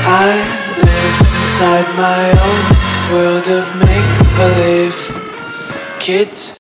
I live inside my own world of make-believe. Kids